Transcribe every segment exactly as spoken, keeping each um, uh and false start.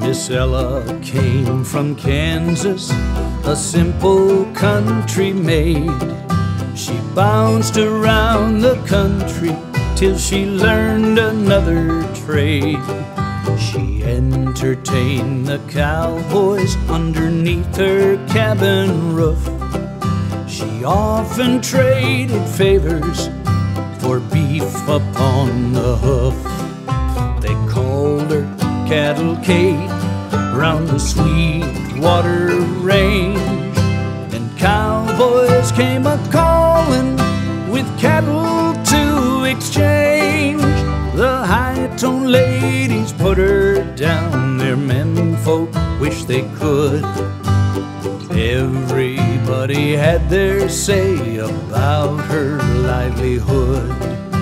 Miss Ella came from Kansas, a simple country maid. She bounced around the country till she learned another trade. She entertained the cowboys underneath her cabin roof. She often traded favors for beef upon the hoof. They called her Cattle Kate round the Sweetwater Range, and cowboys came a-calling with cattle to exchange. The high-tone ladies put her down, their menfolk wish they could. Everybody had their say about her livelihood.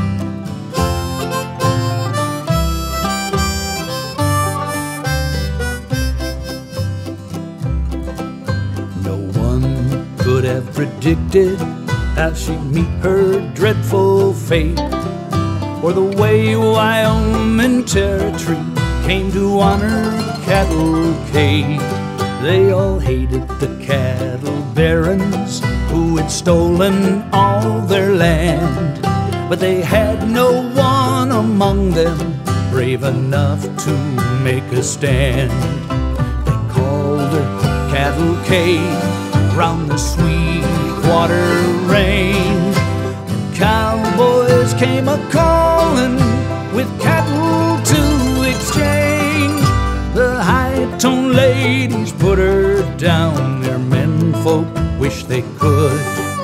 No one could have predicted how she'd meet her dreadful fate, or the way Wyoming Territory came to honor Cattle Kate. They all hated the cattle barons who had stolen all their land, but they had no one among them brave enough to make a stand. They called her Cattle Kate round the Sweetwater Range, and cowboys came a-calling with cattle to exchange. The high-tone ladies put her down, their menfolk wish they could.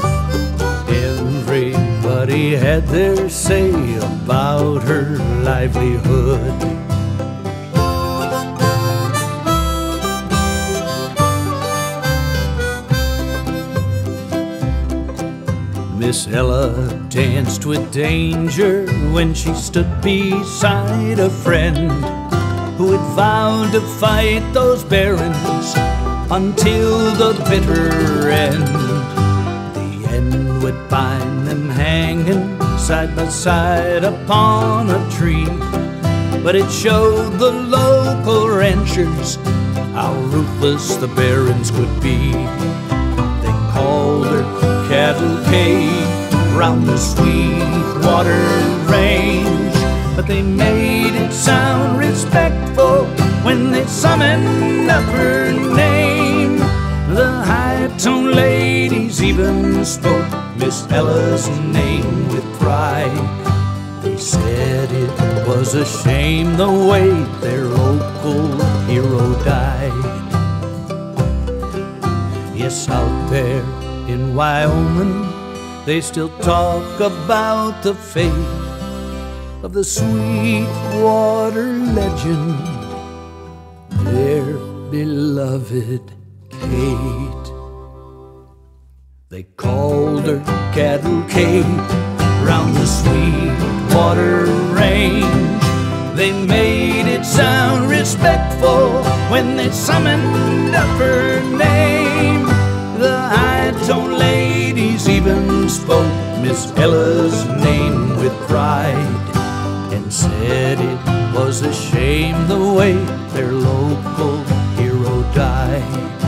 Everybody had their say about her livelihood. Miss Ella danced with danger when she stood beside a friend who had vowed to fight those barons until the bitter end. The end would find them hanging side by side upon a tree, but it showed the local ranchers how ruthless the barons could be. They called her Cattle Kate round the Sweetwater Range, but they made it sound respectful when they summoned up her name. The high-tone ladies even spoke Miss Ella's name with pride. They said it was a shame the way their local hero died. Yes, out there in Wyoming, they still talk about the fate of the Sweetwater legend, their beloved Kate. They called her Cattle Kate round the Sweetwater Range. They made it sound respectful when they summoned up her name. The high-tone ladies even spoke Miss Ella's name with pride, and said it was a shame the way their local hero died.